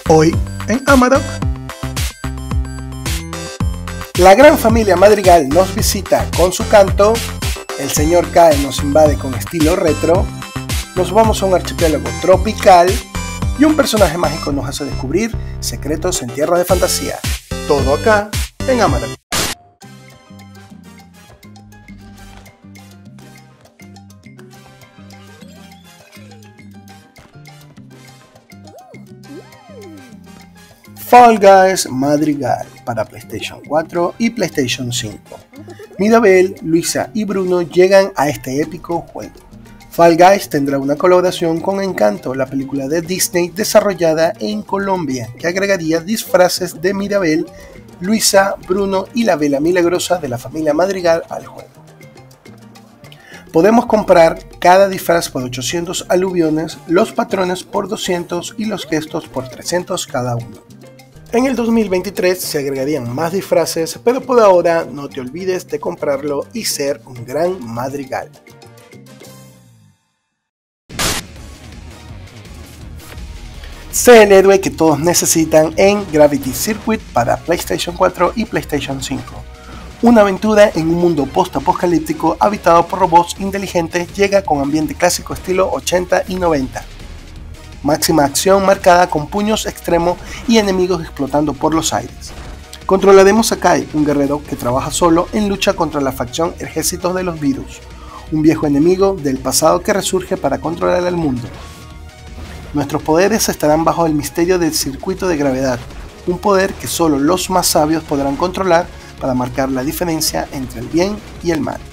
Hoy en Amarok. La gran familia Madrigal nos visita con su canto, el señor Kae nos invade con estilo retro, nos vamos a un archipiélago tropical y un personaje mágico nos hace descubrir secretos en tierras de fantasía. Todo acá en Amarok. Fall Guys Madrigal para PlayStation 4 y PlayStation 5. Mirabel, Luisa y Bruno llegan a este épico juego. Fall Guys tendrá una colaboración con Encanto, la película de Disney desarrollada en Colombia, que agregaría disfraces de Mirabel, Luisa, Bruno y la vela milagrosa de la familia Madrigal al juego. Podemos comprar cada disfraz por 800 aluviones, los patrones por 200 y los gestos por 300 cada uno. En el 2023 se agregarían más disfraces, pero por ahora no te olvides de comprarlo y ser un gran Madrigal. Sé el héroe que todos necesitan en Gravity Circuit para PlayStation 4 y PlayStation 5. Una aventura en un mundo post-apocalíptico habitado por robots inteligentes llega con ambiente clásico estilo 80 y 90. Máxima acción marcada con puños extremos y enemigos explotando por los aires. Controlaremos a Kai, un guerrero que trabaja solo en lucha contra la facción Ejércitos de los Virus, un viejo enemigo del pasado que resurge para controlar el mundo. Nuestros poderes estarán bajo el misterio del circuito de gravedad, un poder que solo los más sabios podrán controlar para marcar la diferencia entre el bien y el mal.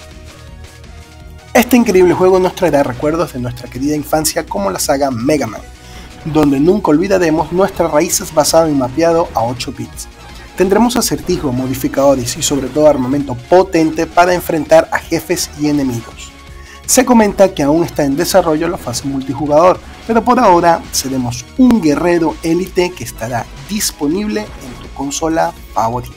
Este increíble juego nos traerá recuerdos de nuestra querida infancia como la saga Mega Man, donde nunca olvidaremos nuestras raíces basado en mapeado a 8 bits. Tendremos acertijos, modificadores y sobre todo armamento potente para enfrentar a jefes y enemigos. Se comenta que aún está en desarrollo la fase multijugador, pero por ahora seremos un guerrero élite que estará disponible en tu consola favorita.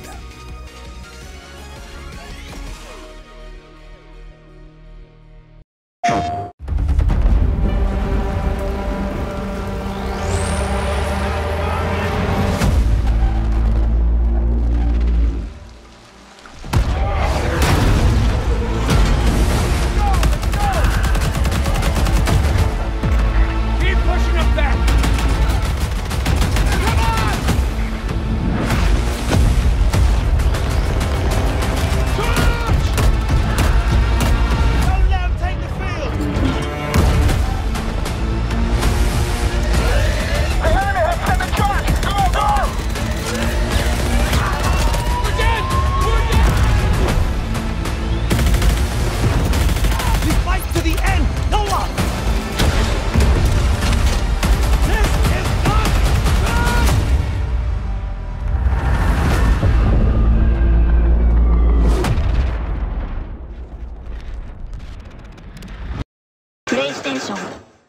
PlayStation.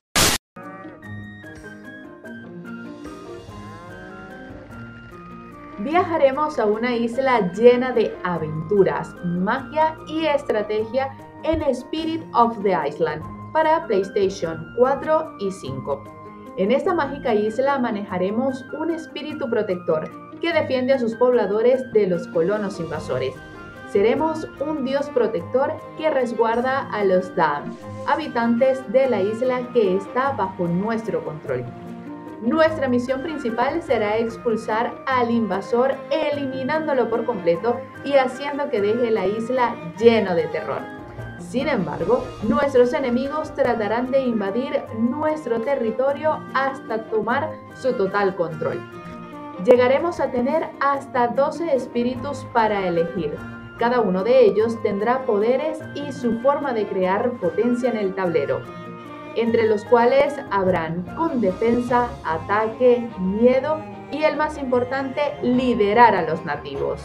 Viajaremos a una isla llena de aventuras, magia y estrategia en Spirit of the Island para PlayStation 4 y 5. En esta mágica isla manejaremos un espíritu protector que defiende a sus pobladores de los colonos invasores. Seremos un dios protector que resguarda a los Dam, habitantes de la isla que está bajo nuestro control. Nuestra misión principal será expulsar al invasor, eliminándolo por completo y haciendo que deje la isla lleno de terror. Sin embargo, nuestros enemigos tratarán de invadir nuestro territorio hasta tomar su total control. Llegaremos a tener hasta 12 espíritus para elegir. Cada uno de ellos tendrá poderes y su forma de crear potencia en el tablero, entre los cuales habrán con defensa, ataque, miedo y el más importante, liderar a los nativos.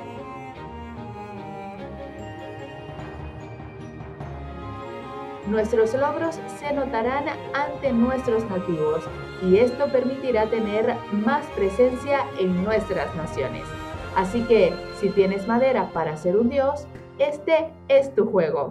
Nuestros logros se notarán ante nuestros nativos y esto permitirá tener más presencia en nuestras naciones. Así que, si tienes madera para ser un dios, este es tu juego.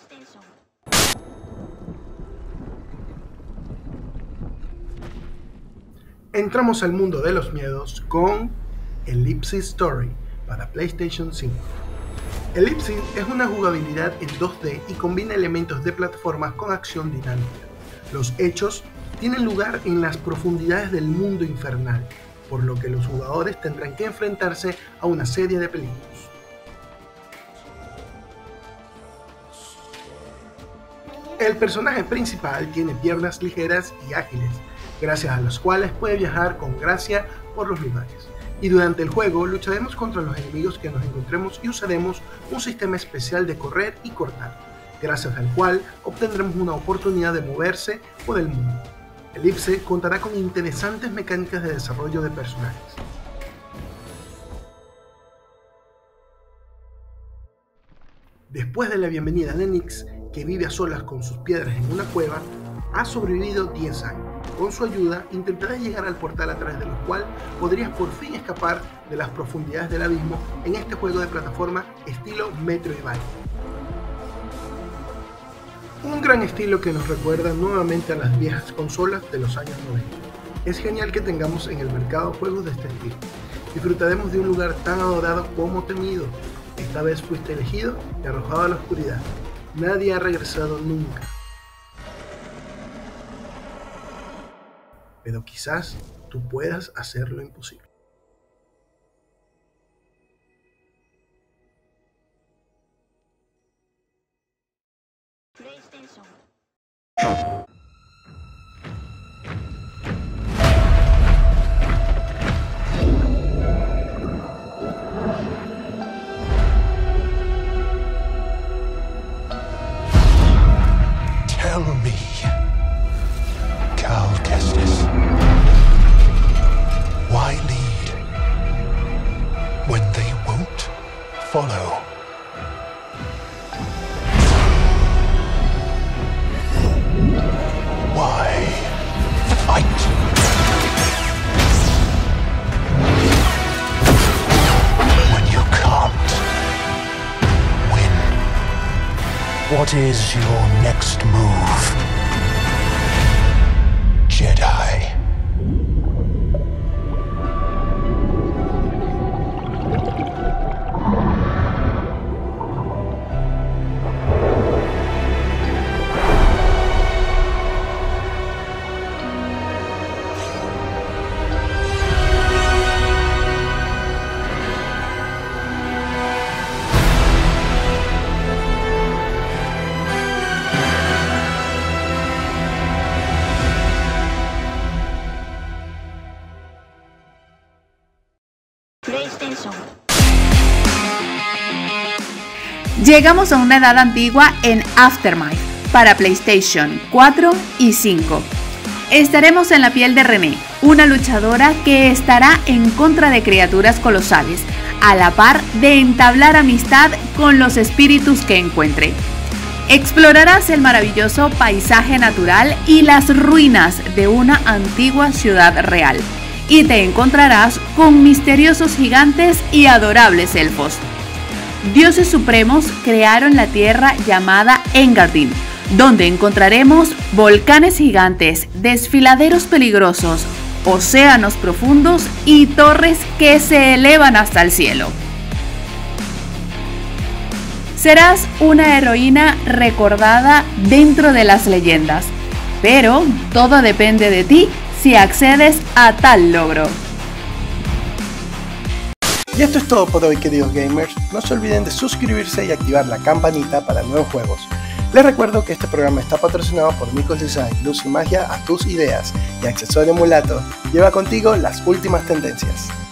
Entramos al mundo de los miedos con Ellipsis Story para PlayStation 5. Ellipsis es una jugabilidad en 2D y combina elementos de plataformas con acción dinámica. Los hechos tienen lugar en las profundidades del mundo infernal, por lo que los jugadores tendrán que enfrentarse a una serie de peligros. El personaje principal tiene piernas ligeras y ágiles, gracias a las cuales puede viajar con gracia por los lugares. Y durante el juego lucharemos contra los enemigos que nos encontremos y usaremos un sistema especial de correr y cortar, gracias al cual obtendremos una oportunidad de moverse por el mundo. Ellipse contará con interesantes mecánicas de desarrollo de personajes. Después de la bienvenida de Nyx, que vive a solas con sus piedras en una cueva, ha sobrevivido 10 años. Con su ayuda intentarás llegar al portal a través del cual podrías por fin escapar de las profundidades del abismo en este juego de plataforma estilo Metroidvania. Un gran estilo que nos recuerda nuevamente a las viejas consolas de los años 90. Es genial que tengamos en el mercado juegos de este estilo. Disfrutaremos de un lugar tan adorado como temido. Esta vez fuiste elegido y arrojado a la oscuridad. Nadie ha regresado nunca. Pero quizás tú puedas hacer lo imposible. Tell me, Cal Kestis, why lead when they won't follow? Why fight when you can't win? What is your next move, Jedi? Llegamos a una edad antigua en Aftermath para PlayStation 4 y 5. Estaremos en la piel de Renée, una luchadora que estará en contra de criaturas colosales, a la par de entablar amistad con los espíritus que encuentre. Explorarás el maravilloso paisaje natural y las ruinas de una antigua ciudad real, y te encontrarás con misteriosos gigantes y adorables elfos. Dioses supremos crearon la tierra llamada Engadin, donde encontraremos volcanes gigantes, desfiladeros peligrosos, océanos profundos y torres que se elevan hasta el cielo. Serás una heroína recordada dentro de las leyendas, pero todo depende de ti si accedes a tal logro. Y esto es todo por hoy, queridos gamers. No se olviden de suscribirse y activar la campanita para nuevos juegos. Les recuerdo que este programa está patrocinado por Micos Design, luz y magia a tus ideas, y Accesorio Mulato, lleva contigo las últimas tendencias.